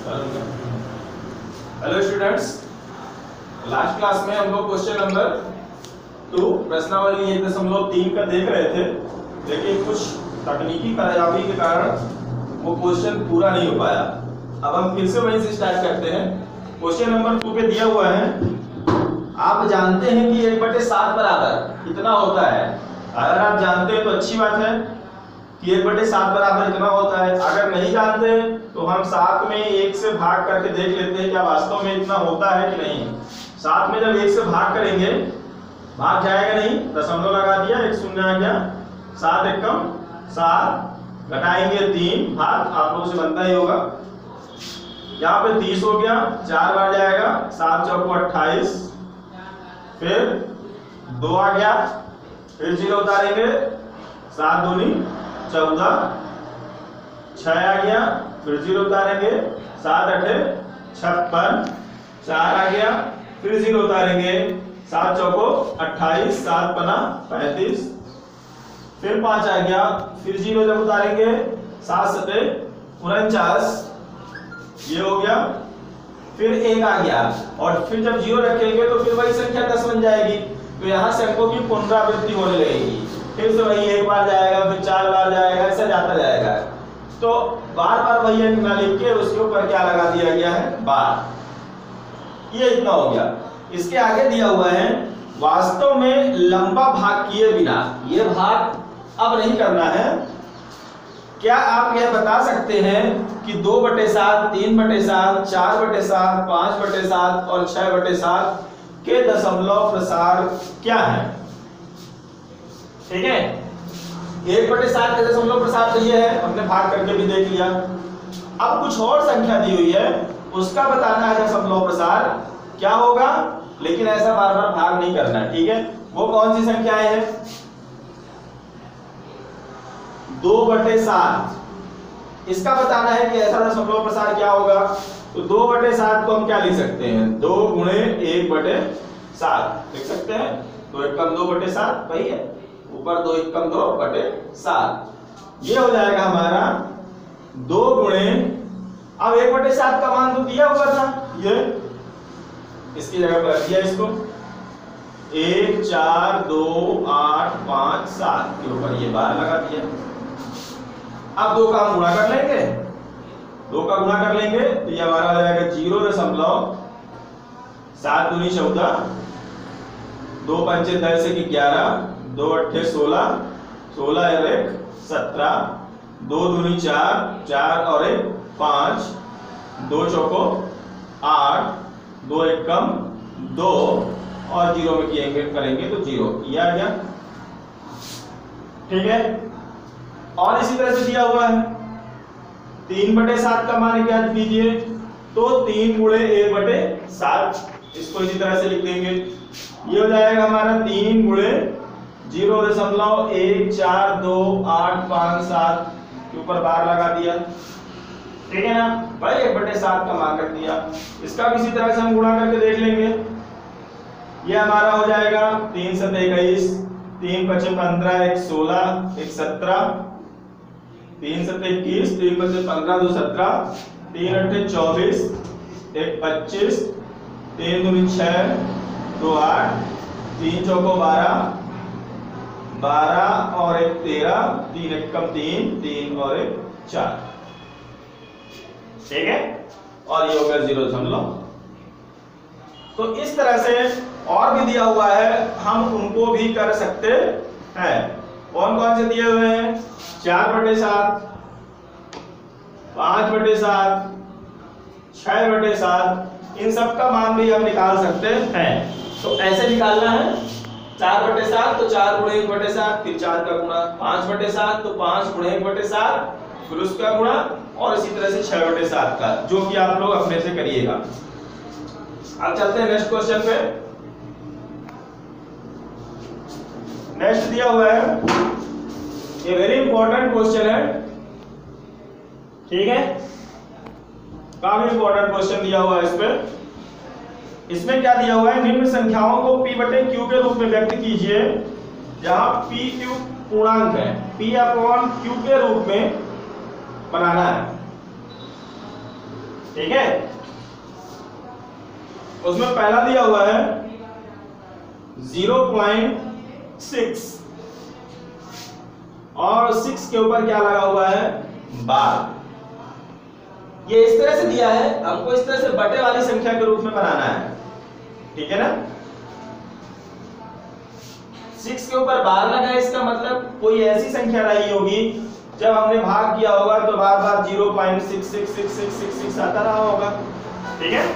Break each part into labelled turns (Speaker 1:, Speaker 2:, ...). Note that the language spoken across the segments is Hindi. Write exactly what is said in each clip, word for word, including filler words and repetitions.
Speaker 1: हेलो स्टूडेंट्स, लास्ट क्लास में हम लोग क्वेश्चन नंबर टू प्रश्नावली एक दशमलव तीन का देख रहे थे, लेकिन कुछ तकनीकी खराबी के कारण वो क्वेश्चन पूरा नहीं हो पाया। अब हम फिर से वहीं से स्टार्ट करते हैं। क्वेश्चन नंबर टू पे दिया हुआ है, आप जानते हैं कि एक बटे सात बराबर इतना होता है। अगर आप जानते हैं तो अच्छी बात है कि एक बटे सात बराबर इतना होता है। अगर नहीं जानते तो हम सात में एक से भाग करके देख लेते हैं क्या वास्तव में इतना होता है कि नहीं। सात में जब एक से भाग करेंगे, भाग जाएगा नहीं, दशमलव लगा दिया, एक शून्य आ गया, सात एकम सात, घटाएंगे तीन, भाग आप लोगों से बनता ही होगा। यहाँ पे तीस हो गया, चार बार जाएगा, सात चौको अट्ठाईस, फिर दो आ गया, फिर जीरो उतारेंगे, सात दूनी चौदह, छह आ गया, फिर जीरो उतारेंगे, सात अठे छप्पन, चार आ गया, फिर जीरो उतारेंगे, सात चौको अट्ठाईस, सात पना पैंतीस, फिर पांच आ गया, फिर जीरो जब उतारेंगे, सात सते उनचास, ये हो गया, फिर एक आ गया, और फिर जब जीरो रखेंगे तो फिर वही संख्या दस बन जाएगी। तो यहाँ से अंकों की पुनरावृत्ति होने लगेगी, फिर से वही एक बार जाएगा, फिर चार बार जाएगा, ऐसा जाता जाएगा। तो बार बार वही अंक ना लिख के उसके ऊपर क्या लगा दिया गया है, बार। ये इतना हो गया। इसके आगे दिया हुआ है, वास्तव में लंबा भाग किए बिना, ये भाग अब नहीं करना है। क्या आप यह बता सकते हैं कि दो बटे सात, तीन बटे सात, चार बटे सात, पांच बटे सात और छह बटे सात के दशमलव प्रसार क्या है? ठीक है, एक बटे सात के दशमलव प्रसार तो ये है, हमने भाग करके भी देख लिया। अब कुछ और संख्या दी हुई है, उसका बताना है दशमलव प्रसार क्या होगा, लेकिन ऐसा बार बार भाग नहीं करना है। ठीक है, वो कौन सी संख्याएं हैं? दो बटे सात, इसका बताना है कि ऐसा दशमलव प्रसार क्या होगा। तो दो बटे सात को हम क्या लिख सकते हैं, दो गुणे एक बटे सात लिख सकते हैं। दो एक कम दो बटे सात, वही है, ऊपर दो एक कम दो बटे सात, ये हो जाएगा हमारा दो गुणे, अब एक बटे सात का मान तो दिया हुआ था, ये इसकी जगह पर रख दिया इसको, एक चार दो आठ पांच सात के ऊपर ये बार लगा दिया। अब दो का हम गुणा कर लेंगे, दो का गुणा कर लेंगे तो ये हमारा हो जाएगा जीरो दशमलव सात दूनी चौदह, दो पंचे दस एक ग्यारह, दो अट्ठे सोलह, सोलह और एक सत्रह, दो दूनी चार, चार और एक पांच, दो चौको आठ, दो एक कम दो, और जीरो में किएंगे करेंगे तो जीरो, ये आ गया। ठीक है, और इसी तरह से दिया हुआ है तीन बटे सात का मान ज्ञात कीजिए, तो तीन गुणे एक बटे सात, इसको इसी तरह से लिख देंगे। ये हो जाएगा हमारा तीन गुणे जीरो दशमलव एक चार दो आठ पांच सात के ऊपर बार लगा दिया। ठीक है ना भाई, एक बटे सात का मान रख दिया। इसका भी इसी तरह से हम गुणा करके देख लेंगे। ये हमारा हो जाएगा तीन सत इक्कीस, तीन पचे पंद्रह, एक सोलह, एक सत्रह, तीन सत इक्कीस, तीन पचे पंद्रह, दो सत्रह, तीन अट्ठे चौबीस, एक पच्चीस, तीन दूनी छह, दो आठ, तीन चौको बारह, बारह और एक तेरह, तीन एक कम तीन, तीन और एक चार। ठीक है, और ये हो गया जीरो दशमलव। तो इस तरह से और भी दिया हुआ है, हम उनको भी कर सकते हैं। कौन कौन से दिए हुए हैं? चार बटे सात, पांच बटे सात, छह बटे सात, इन सब का मान भी हम निकाल सकते हैं। तो ऐसे निकालना है, चार बटे सात तो चार गुणे एक बटे सात, फिर चार का गुणा, पांच बटे सात तो पांच गुणे एक बटे सात, फिर उसका गुणा, और इसी तरह से छह बटे सात का, जो कि आप लोग अपने से करिएगा। अब चलते हैं नेक्स्ट क्वेश्चन पे। नेक्स्ट दिया हुआ है, ये वेरी इंपॉर्टेंट क्वेश्चन है। ठीक है, काफी इंपॉर्टेंट क्वेश्चन दिया हुआ है इस पे। इसमें क्या दिया हुआ है, निम्न संख्याओं को p बटे q के रूप में व्यक्त कीजिए, जहां p q पूर्णांक है, p अपॉन q के रूप में बनाना है। ठीक है, उसमें पहला दिया हुआ है ज़ीरो पॉइंट सिक्स और सिक्स के ऊपर क्या लगा हुआ है, बार। ये इस तरह से दिया है, हमको इस तरह से बटे वाली संख्या के रूप में बनाना है, ठीक है ना। सिक्स के ऊपर बार लगा है, इसका मतलब कोई ऐसी संख्या रही होगी जब हमने भाग किया होगा तो बार बार zero point six six six six six six आता रहा होगा, ठीक है।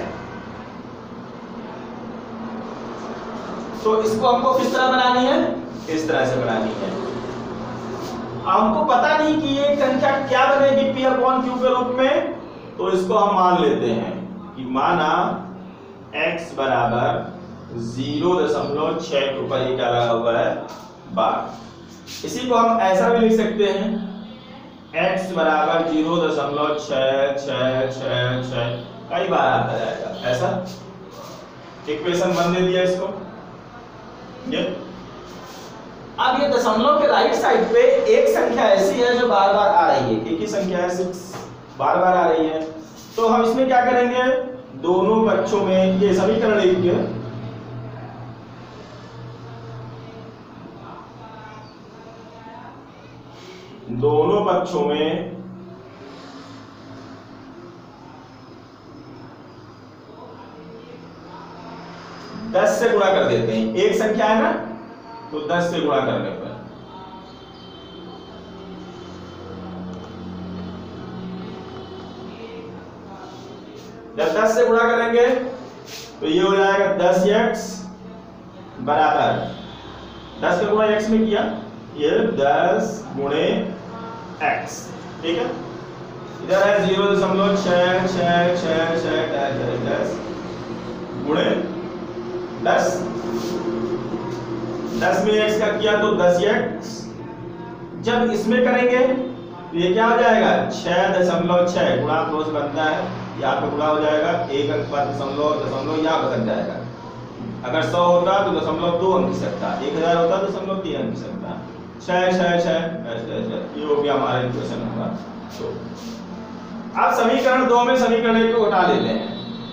Speaker 1: तो इसको हमको किस तरह बनानी है, इस तरह से बनानी है। हमको पता नहीं कि ये संख्या क्या बनेगी पी अपॉन क्यू के रूप में, तो इसको हम मान लेते हैं कि माना x बराबर जीरो दशमलव छह के ऊपर ये क्या लगा हुआ है, बार। इसी को हम ऐसा भी लिख सकते हैं, x बराबर जीरो दशमलव छह छह छह छह कई बार आता जाएगा, ऐसा इक्वेशन बन दे दिया इसको। ये अब ये दशमलव के राइट साइड पे एक संख्या ऐसी है जो बार बार आ रही है, एक ही संख्या है सिक्स, बार बार आ रही है। तो हम इसमें क्या करेंगे, दोनों पक्षों में ये समीकरण लिखेंगे, दोनों पक्षों में दस से गुणा कर देते हैं, एक संख्या है ना तो दस से गुणा करने पर जब दस से गुणा करेंगे तो ये हो जाएगा दस एक्स बराबर दस का गुणा एक्स में किया, ये दस गुणे एक्स, ठीक है। इधर है जीरो दशमलव छह छह छह छह दस गुणे दस, दस में एक्स का किया तो दस एक्स। जब इसमें करेंगे तो ये क्या हो जाएगा, छह दशमलव छह गुणा दो से बनता है, यहाँ पे गुणा हो जाएगा, एक अंक पर दशमलव दशमलव यहाँ बदल जाएगा। अगर सौ होता तो दशमलव दो अंक सकता, एक हजार होता तो दशमलव तीन अंक सकता। छह छह छह ये हो गया हमारा इक्वेशन नंबर दो। अब समीकरण दो में समीकरण एक को उठा लेते हैं।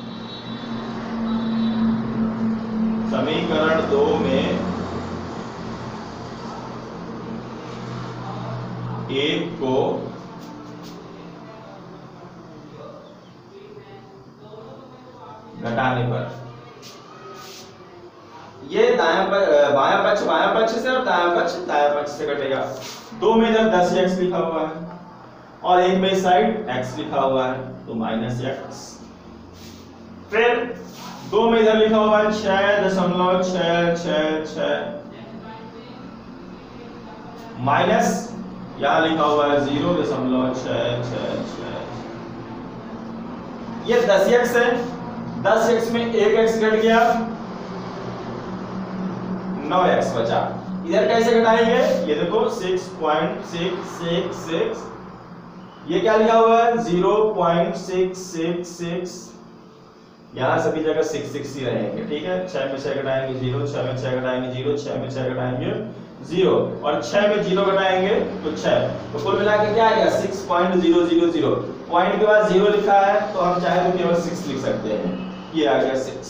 Speaker 1: समीकरण दो में एक को घटाने पर ये दायां बायां पक्ष बायां पक्ष से और दायां पक्ष दायां पक्ष से कटेगा। दो में इधर दस एक्स लिखा हुआ है और एक में साइड x लिखा हुआ है तो माइनस एक्स। फिर दो में इधर लिखा हुआ है छह दशमलव छह छह छह माइनस यहां लिखा हुआ है जीरो दशमलव छह छह छह। ये दस एक्स है, दस एक्स में एक एक्स घट गया, नौ एक्स बचा। इधर कैसे घटाएंगे, ये देखो six point six six six, ये क्या लिखा हुआ है zero point six six six, यहां सभी जगह सिक्स सिक्स ही रहेंगे, ठीक है। छह में छह घटाएंगे जीरो, छह में छह घटाएंगे जीरो, छह में छह घटाएंगे जीरो और छह में जीरो घटाएंगे तो छह, तो कुल मिला के क्या आएगा six point zero zero zero. Point के बाद जीरो लिखा है तो हम चाहे तो केवल सिक्स लिख सकते हैं, ये आ गया सिक्स।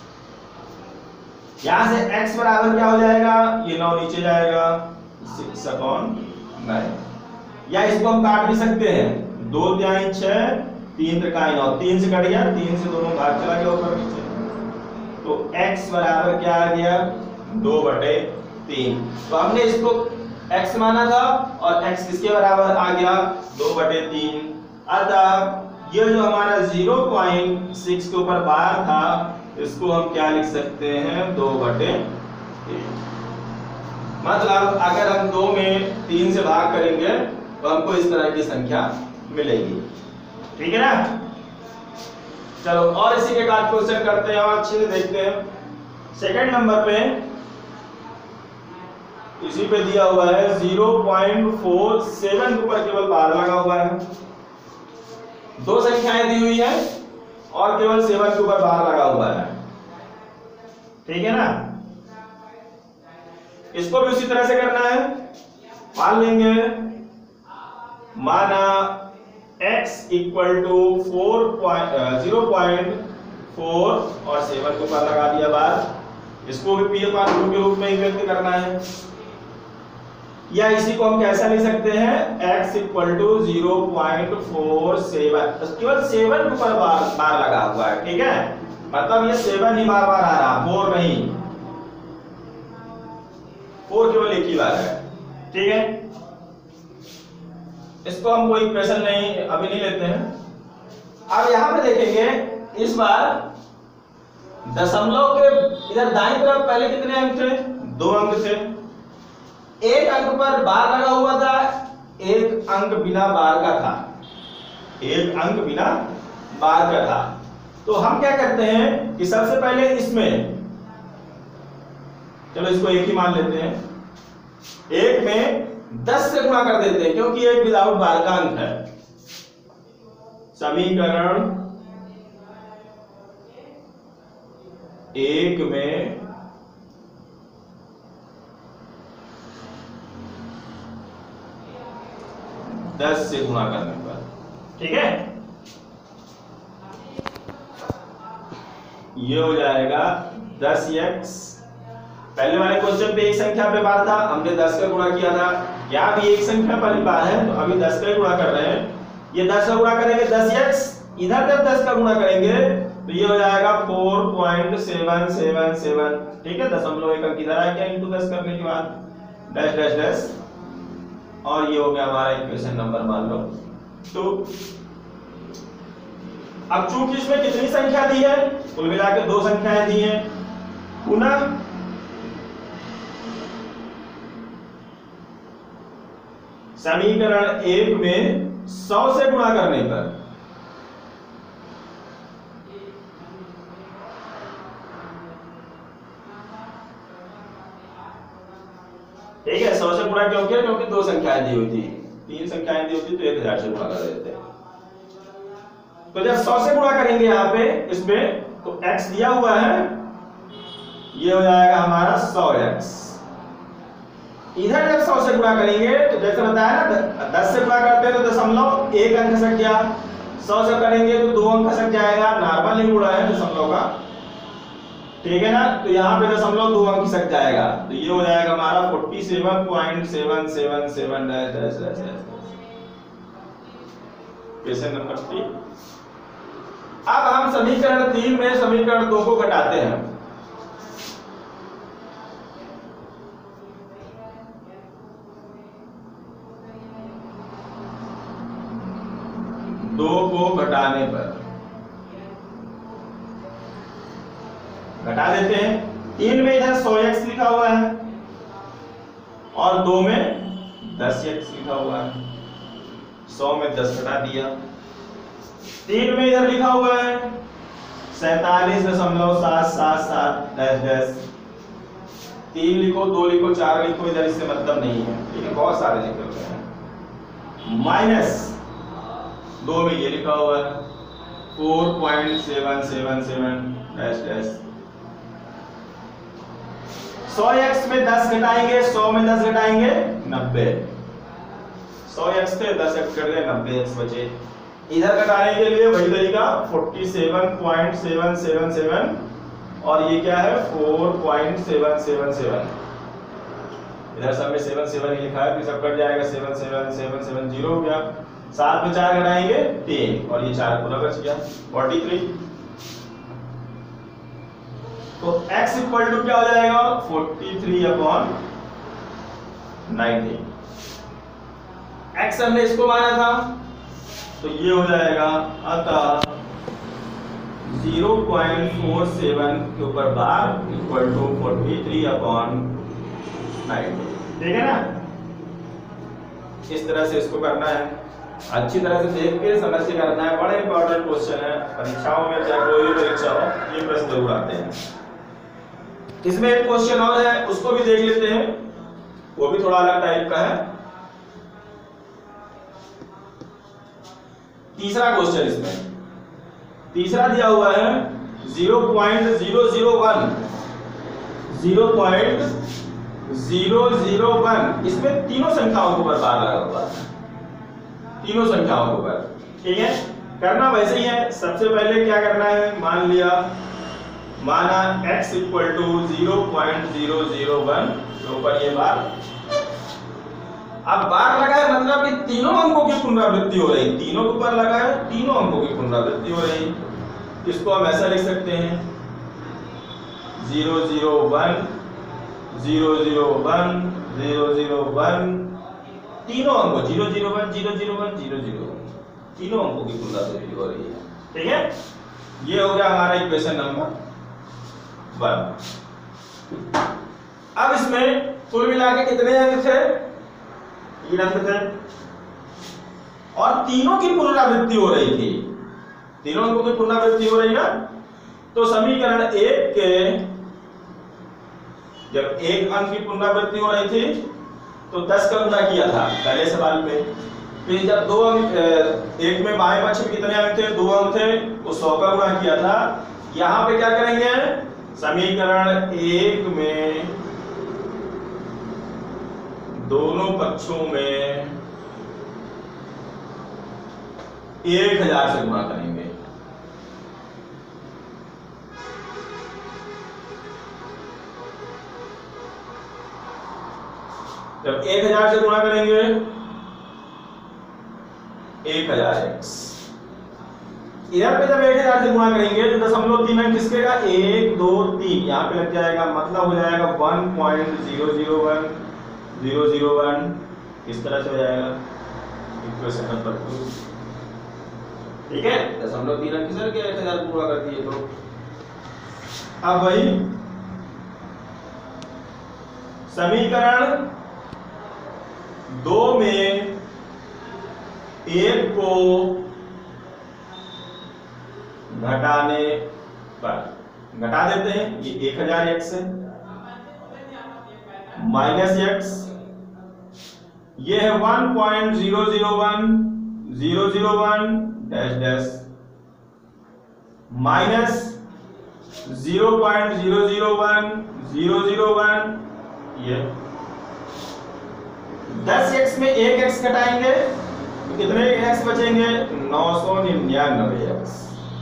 Speaker 1: यहां से x बराबर क्या हो जाएगा, ये नौ नीचे जाएगा, सिक्स अपॉन नाइन। या इसको हम काट भी सकते हैं, दो तिहाई छह, तीन त्रिकाई नौ, तीन से कट गया, तीन से दोनों भाग चला गया ऊपर नीचे, तो x बराबर क्या आ गया दो बटे तीन। तो हमने इसको x माना था और x किसके बराबर आ गया दो बटे तीन। अतः ये जो हमारा जीरो पॉइंट सिक्स के ऊपर बार था इसको हम क्या लिख सकते हैं दो बटे तीन। मतलब अगर हम दो में तीन से भाग करेंगे तो हमको इस तरह की संख्या मिलेगी, ठीक है ना। चलो और इसी के बाद क्वेश्चन करते हैं और अच्छे से देखते हैं। सेकंड नंबर पे इसी पे दिया हुआ है जीरो पॉइंट फोर सेवन के ऊपर केवल बार लगा हुआ है, दो संख्याएं दी हुई है और केवल सेवन के ऊपर बार लगा हुआ है, ठीक है ना। इसको भी उसी तरह से करना है। मान लेंगे माना x equal to four zero point four और सेवन को ऊपर लगा दिया बार। इसको भी पी अपान क्यू के रूप में व्यक्त करना है, या इसी को हम कैसा लिख सकते हैं, x equal to zero point four seven, केवल सेवन के ऊपर बार बार लगा हुआ है, ठीक है, मतलब ये सेवन ही बार बार आ रहा, फोर नहीं, फोर केवल एक ही बार है, ठीक है। इसको हम कोई इक्वेशन नहीं अभी नहीं लेते हैं। अब यहां पे देखेंगे, इस बार दशमलव के इधर दाईं तरफ पहले कितने अंक थे, दो अंक थे, एक अंक पर बार लगा हुआ था, एक अंक बिना बार का था, एक अंक बिना बार का था। तो हम क्या करते हैं कि सबसे पहले इसमें, चलो इसको एक ही मान लेते हैं, एक में दस से गुणा कर देते हैं क्योंकि एक विदाउट बार का अंक है। समीकरण एक में दस से गुणा करने पर, ठीक है, ये हो जाएगा दस एक्स। पहले वाले क्वेश्चन पे एक संख्या पे बार था, हमने दस का गुणा किया था, यहाँ भी एक संख्या पर बार है तो अभी दस का गुणा कर रहे हैं। ये दस का गुणा करेंगे दस एक्स, इधर जब दस का गुणा करेंगे तो ये हो जाएगा four point seven seven seven, ठीक है, दशमलव एक अंक इधर आ गया इंटू दस करने के बाद डैश डैश डैश, और ये हो गया हमारा इक्वेशन नंबर मान लो टू। अब चूंकि इसमें कितनी संख्या दी है, कुल मिला के दो संख्याएं दी हैं, पुनः समीकरण एक में सौ से गुणा करने पर, ठीक है, सौ से गुणा क्यों किया, क्योंकि दो संख्याएं दी हुई थी, तीन संख्याएं दी होती तो एक हजार से गुणा कर देते। तो जब सौ से गुणा करेंगे यहाँ पे इसमें, तो x दिया हुआ है, ये हो जाएगा हमारा सौ एक्स। इधर जब सौ से गुणा करेंगे तो जैसे बताया ना, दस से गुणा करते हैं तो दशमलव एक अंक खसक गया, सौ से करेंगे तो दो अंक खसक जाएगा, नॉर्मल ही गुणा है दशमलव का, ठीक है ना, तो यहाँ पे दशमलव दो अंक खसक जाएगा, तो ये हो जाएगा हमारा forty seven point seven seven seven dash dash dash dash. Question number three. अब हम समीकरण तीन में समीकरण दो को घटाते हैं। दो को घटाने पर घटा देते हैं, तीन में इधर सौ एक्स लिखा हुआ है और दो में दस एक्स लिखा हुआ है, सौ में दस घटा दिया, तीन में इधर लिखा हुआ है सैतालीस दशमलव सात सात सात डैश डैश, तीन लिखो, दो लिखो, चार लिखो, इधर इससे मतलब नहीं है, ठीक है, बहुत सारे लिखे हुए हैं, माइनस दो में ये लिखा हुआ है four point seven seven seven dash dash. सौ एक्स में दस घटाएंगे, सौ में दस घटाएंगे नब्बे, सौ एक्स थे दस एक्स कर गए, नब्बे एक्स बचे। इधर घटाने के लिए वही तरीका forty seven point seven seven seven और ये क्या है four point seven seven seven, इधर सब में सेवन सेवन ही लिखा है, फिर सब कट जाएगा, seven seven seven seven zero हो गया, सात में चार घटाएंगे तीन और ये चार पूरा बच गया फोर्टी थ्री। तो x इक्वल टू क्या हो जाएगा forty three upon ninety. x हमने इसको माना था तो ये हो जाएगा अतः ज़ीरो पॉइंट फोर सेवन के ऊपर बार equal to forty three upon ninety, ठीक है ना। इस तरह से इसको करना है, अच्छी तरह से देख के समझ के करना है, बड़ा इंपॉर्टेंट क्वेश्चन है, परीक्षाओं में चाहे कोई भी परीक्षा हो ये प्रश्न जरूर आते हैं। इसमें एक क्वेश्चन और है उसको भी देख लेते हैं, वो भी थोड़ा अलग टाइप का है। तीसरा क्वेश्चन इसमें तीसरा दिया हुआ है zero point zero zero one zero point zero zero one, इसमें तीनों संख्याओं के ऊपर बार लगा हुआ है, तीनों संख्याओं के ऊपर। ठीक है, करना वैसे ही है। सबसे पहले क्या करना है, मान लिया माना x equal to zero point zero zero one के ऊपर ये बार, अब बार लगाए मतलब कि तीनों अंकों की पुनरावृत्ति हो रही, तीनों के ऊपर लगाए तीनों अंकों की पुनरावृत्ति हो रही। इसको हम ऐसा लिख सकते हैं zero zero one zero zero one zero zero one, तीनों अंकों zero zero one zero zero one zero zero one, तीनों अंकों की पुनरावृत्ति हो रही है। ठीक है, ये हो गया हमारा इक्वेशन नंबर वन। अब इसमें कुल मिला के कितने अंक थे, तीन अंक थे और तीनों की पुनरावृत्ति हो रही थी, तीनों अंकों की पुनरावृत्ति हो रही ना। तो समीकरण एक के जब एक अंक की पुनरावृत्ति हो रही थी तो दस का गुणा किया था पहले सवाल में, फिर जब दो अंक एक में बाएं पक्ष में कितने अंक थे, दो अंक थे, तो सौ का गुणा किया था। यहां पे क्या करेंगे, समीकरण एक में दोनों पक्षों में एक हजार से गुणा करेंगे। जब एक हजार से गुणा करेंगे एक हजार एक्स, इधर पे जब एक हजार से गुणा करेंगे तो दशमलव तीन अंक किसके का, एक दो तीन, यहाँ पे लग जाएगा, मतलब हो जाएगा one point zero zero one zero zero one, इस तरह से हो जाएगा इक्वेशन नंबर टू। ठीक है, दशमलव तीन अंक किसर के एक हजार पूरा कर दिए। तो अब वही समीकरण दो में एक को घटाने पर घटा देते हैं, ये एक हजार एक्स है माइनस एक्स, ये है one point zero zero one zero zero one dash dash minus zero point zero zero one zero zero one, ये दस एक्स में एक एक्स घटाएंगे तो कितने एक्स बचेंगे, नौ सौ निन्यानवे एक्स।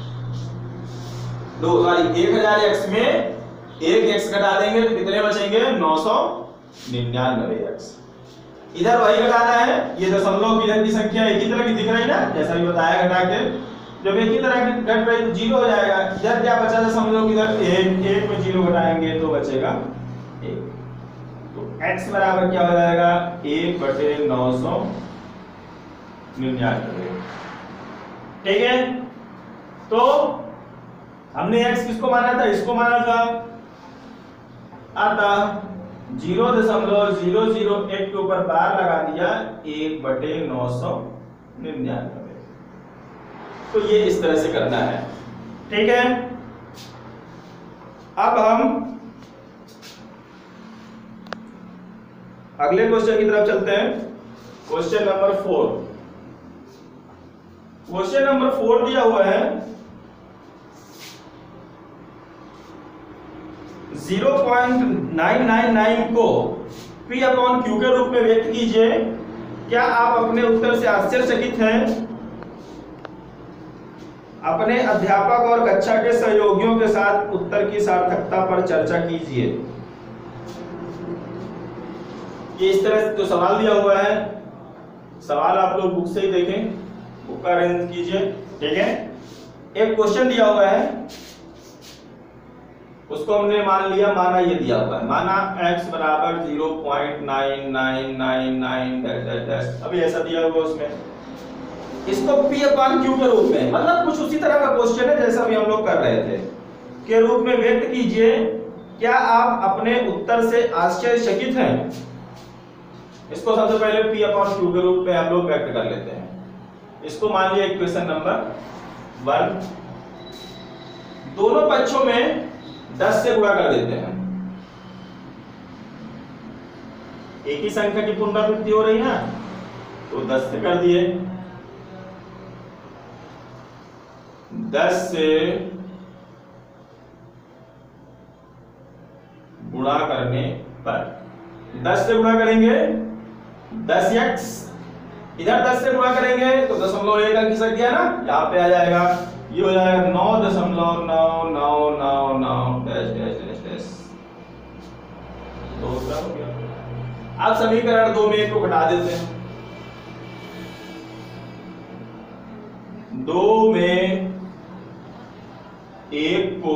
Speaker 1: दो सॉरी एक हजार एक्स में एक एक्स घटा देंगे तो कितने बचेंगे, नौ सौ निन्यानवे एक्स। इधर वही घटाना है, ये दशमलव की इधर की संख्या एक ही तरह की दिख रही ना, जैसा भी बताया घटा के, जब एक ही तरह की घट रही तो जीरो हो जाएगा। इधर क्या बचा दशमलव, इधर एक, एक में जीरो घटाएंगे तो बचेगा एक, तो x बराबर क्या हो जाएगा, एक बटे नौ सौ निन्यानवे। ठीक है, तो हमने x किसको माना था, इसको माना था, अतः जीरो दशमलव जीरो जीरो एक के ऊपर बार लगा दिया, एक बटे नौ सौ निन्यानवे। तो ये इस तरह से करना है। ठीक है, अब हम अगले क्वेश्चन की तरफ चलते हैं। Question number four, question number four दिया हुआ है zero point nine nine nine को P अपॉन Q के रूप में व्यक्त कीजिए। क्या आप अपने उत्तर से आश्चर्यचकित हैं? अपने अध्यापक और कक्षा के सहयोगियों के साथ उत्तर की सार्थकता पर चर्चा कीजिए। ये इस तरह से तो सवाल दिया हुआ है, सवाल आप लोग बुक से ही देखें, बुक का अरेंज कीजिए। ठीक है, एक क्वेश्चन दिया हुआ है, उसको हमने मान लिया, माना ये दिया हुआ है, माना x बराबर zero point nine nine nine nine dash dash dash, अभी ऐसा दिया हुआ उसमें, इसको P अपॉन Q के रूप में, मतलब कुछ उसी तरह का क्वेश्चन है जैसा भी हम लोग कर रहे थे, के रूप में व्यक्त कीजिए। क्या आप अपने उत्तर से आश्चर्यचकित हैं? इसको सबसे पहले P अपॉन Q के रूप में हम लोग व्यक्त कर लेते हैं। इसको मान लिया इक्वेशन नंबर वन, दोनों पक्षों में दस से गुणा कर देते हैं, एक ही संख्या की पुनरावृत्ति हो रही है ना, तो दस से कर दिए, दस से गुणा करने पर, दस से गुणा करेंगे दस एक्स, इधर दस से गुणा करेंगे तो दशमलव एक अंक खिसक गया ना, यहाँ पे आ जाएगा, ये हो जाएगा नौ दशमलव नौ नौ नौ नौ डैश डैश डैश डैश। तो क्या हो गया? अब समीकरण दो में एक को घटा देते हैं। दो में एक को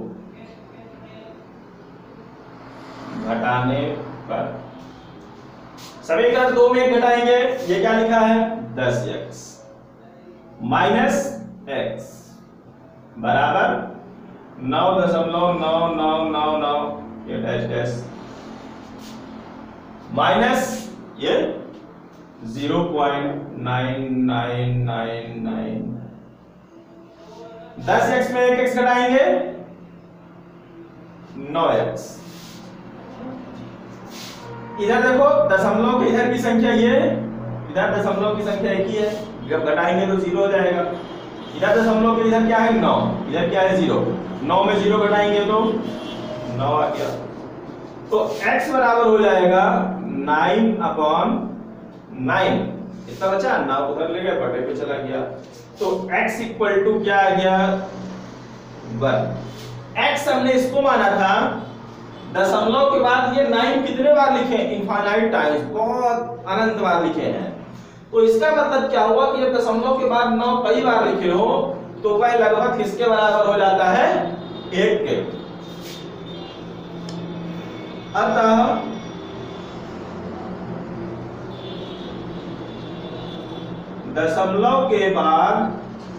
Speaker 1: घटाने पर समीकरण दो में एक घटाएंगे, ये क्या लिखा है दस एक्स माइनस एक्स बराबर नौ दशमलव नौ नौ नौ नौ ये डैश डैश माइनस ये zero point nine nine nine nine. दस एक्स में एक एक्स घटाएंगे नौ एक्स। इधर देखो दशमलव के इधर की संख्या ये, इधर दशमलव की संख्या एक ही है, जब घटाएंगे तो जीरो हो जाएगा। इधर दशमलव के इधर क्या है नौ, इधर क्या है जीरो, नौ में जीरो घटाएंगे तो नौ आ गया। तो x बराबर हो जाएगा नाइन अपॉन नाइन, इतना बचा ना उधर ले गए बटे पे चला गया। तो x इक्वल टू क्या आ गया वन। x हमने इसको माना था, दशमलव के बाद ये नाइन कितने बार लिखे, इनफाइनाइट टाइम्स, बहुत अनंत बार लिखे हैं। तो इसका मतलब क्या हुआ कि जब दशमलव के बाद नौ कई बार लिखे हो तो वह लगभग किसके बराबर हो जाता है एक के। अतः दशमलव के बाद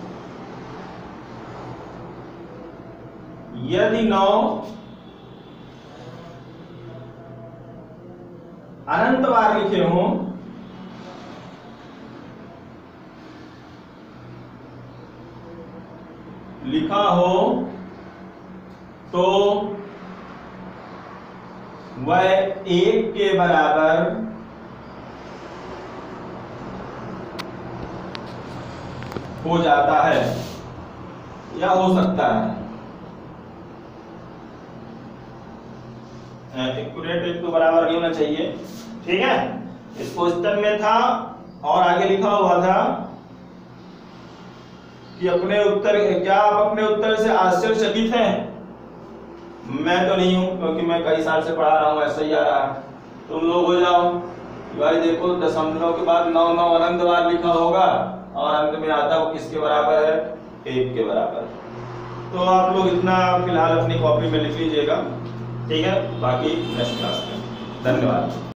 Speaker 1: यदि नौ अनंत बार लिखे हों लिखा हो तो वह एक के बराबर हो जाता है या हो सकता है। एक्यूरेट एक तो बराबर नहीं होना चाहिए, ठीक है। इस क्वेश्चन में था और आगे लिखा हुआ था कि अपने उत्तर, क्या आप अपने उत्तर से आश्चर्यचकित हैं? मैं तो नहीं हूं, क्योंकि मैं कई साल से पढ़ा रहा हूं, ऐसा ही आ रहा है। तुम लोग हो जाओ भाई, देखो दशमलव के बाद नौ नौ अनंत बार लिखा होगा और अंत में आता वो किसके बराबर है एक के बराबर। तो आप लोग इतना फिलहाल अपनी कॉपी में लिख लीजिएगा, ठीक है। बाकी नेक्स्ट क्लास में धन्यवाद।